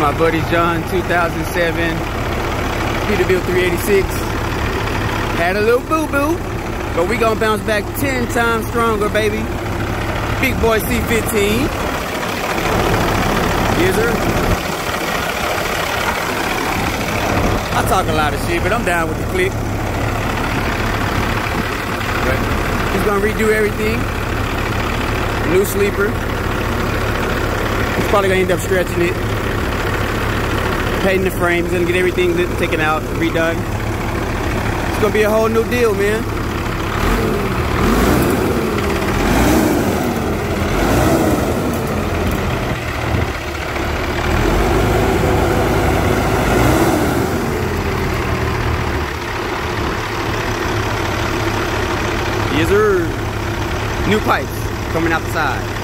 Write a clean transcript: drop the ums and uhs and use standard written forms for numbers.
my buddy John 2007 Peterbilt 386. Had a little boo-boo, but we gonna bounce back 10 times stronger, baby. Big boy C15. Yes, sir. I talk a lot of shit, but I'm down with the click. But he's gonna redo everything. New sleeper. He's probably gonna end up stretching it. Painting the frame. He's gonna get everything taken out, redone. It's gonna be a whole new deal, man. Yes, sir. New pipes coming out the side.